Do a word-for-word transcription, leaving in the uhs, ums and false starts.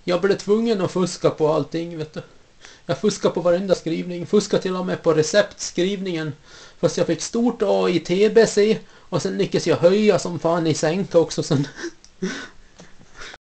Jag blev tvungen att fuska på allting, vet du. Jag fuskade på varenda skrivning. Fuskade till och med på receptskrivningen. Fast jag fick stort A i T B C. Och sen lyckades jag höja som fan i sänka också sen.